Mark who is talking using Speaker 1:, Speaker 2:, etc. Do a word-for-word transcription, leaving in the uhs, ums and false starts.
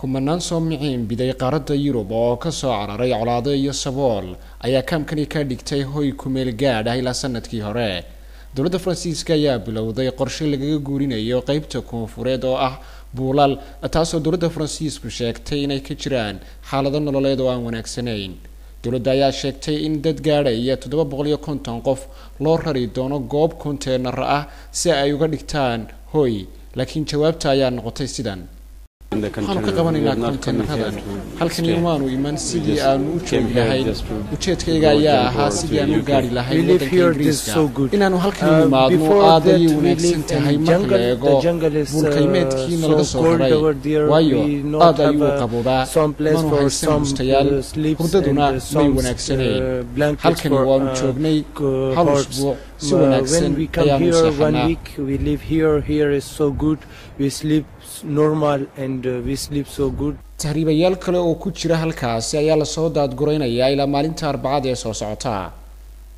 Speaker 1: kumanaan Soomaaliyiin biday qaaradda Yurub oo ka soo cararay colaado iyo sabool ayaa kaamkani ka dhigtay hoy ku meel gaadh ah ilaa sanadkii hore. Dowladda Faransiiska ayaa bilowday qorshe lagaga guurinayo qaybta koonfureed oo ah Buulal, taasoo dowladda Faransiisku sheegtay inay ka jiraan xaalado nololeed oo aan wanaagsanayn. Dowladda ayaa sheegtay in dad gaadhaya toddoba boqol iyo konton qof loo rari doono goob konteenar ah si ay uga dhigtaan hoy, laakiin jawaabta ayaa noqotay sidan. waxaan ka qabanaynaa konteenaradan halkan imaanu iman sidii aanu u joogi lahayn. ujeedkayga ayaa ahaa sidii aan u gaari lahayn waddanka Ingiriiska. inaanu halkan imaadno aad ayay wanaagsan tahay marka la eego buulkaymeedkiina laga soo raray, waayo aad ayuu qaboobaa, manu haysan bustayaal, hurdaduna may wanaagsanayn. halkani waanu joognay hal usbuuc si wanaagsan ayaanu seexanaa.
Speaker 2: normal and uh, we sleep so good.
Speaker 1: tahriibayaal kale oo ku jira halkaasi ayaa la soo daadguraynayaa ilaa maalinta Arbacada ee soo socota.